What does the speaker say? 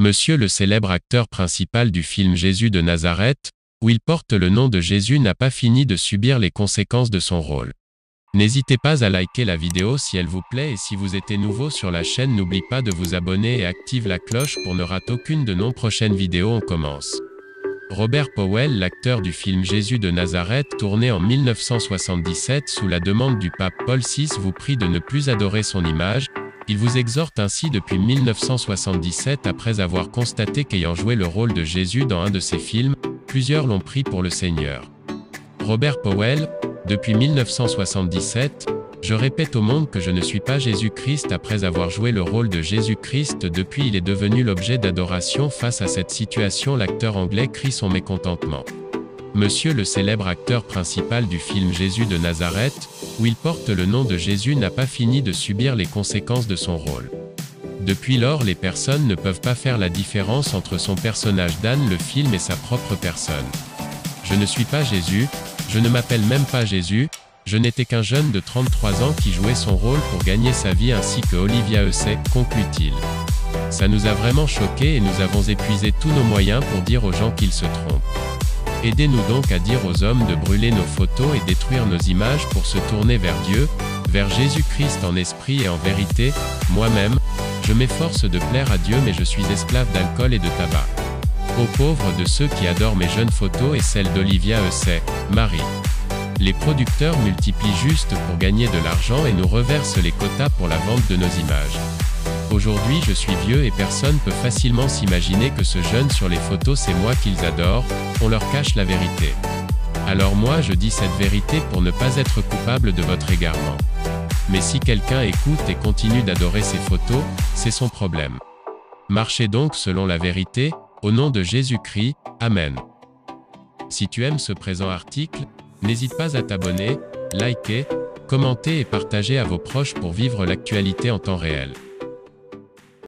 Monsieur le célèbre acteur principal du film Jésus de Nazareth, où il porte le nom de Jésus, n'a pas fini de subir les conséquences de son rôle. N'hésitez pas à liker la vidéo si elle vous plaît, et si vous êtes nouveau sur la chaîne, n'oubliez pas de vous abonner et active la cloche pour ne rater aucune de nos prochaines vidéos. On commence. Robert Powell, l'acteur du film Jésus de Nazareth, tourné en 1977 sous la demande du pape Paul VI, vous prie de ne plus adorer son image. Il vous exhorte ainsi depuis 1977 après avoir constaté qu'ayant joué le rôle de Jésus dans un de ses films, plusieurs l'ont pris pour le Seigneur. Robert Powell, depuis 1977, je répète au monde que je ne suis pas Jésus-Christ. Après avoir joué le rôle de Jésus-Christ, depuis il est devenu l'objet d'adoration. Face à cette situation, l'acteur anglais crie son mécontentement. Monsieur le célèbre acteur principal du film Jésus de Nazareth, où il porte le nom de Jésus, n'a pas fini de subir les conséquences de son rôle. Depuis lors, les personnes ne peuvent pas faire la différence entre son personnage dans le film et sa propre personne. Je ne suis pas Jésus, je ne m'appelle même pas Jésus, je n'étais qu'un jeune de 33 ans qui jouait son rôle pour gagner sa vie, ainsi que Olivia Hussey, conclut-il. Ça nous a vraiment choqués et nous avons épuisé tous nos moyens pour dire aux gens qu'ils se trompent. Aidez-nous donc à dire aux hommes de brûler nos photos et détruire nos images pour se tourner vers Dieu, vers Jésus-Christ en esprit et en vérité. Moi-même, je m'efforce de plaire à Dieu, mais je suis esclave d'alcool et de tabac. Aux pauvres de ceux qui adorent mes jeunes photos et celles d'Olivia Hussey, Marie. Les producteurs multiplient juste pour gagner de l'argent et nous reversent les quotas pour la vente de nos images. Aujourd'hui je suis vieux et personne peut facilement s'imaginer que ce jeune sur les photos c'est moi qu'ils adorent, on leur cache la vérité. Alors moi je dis cette vérité pour ne pas être coupable de votre égarement. Mais si quelqu'un écoute et continue d'adorer ces photos, c'est son problème. Marchez donc selon la vérité, au nom de Jésus-Christ, Amen. Si tu aimes ce présent article, n'hésite pas à t'abonner, liker, commenter et partager à vos proches pour vivre l'actualité en temps réel.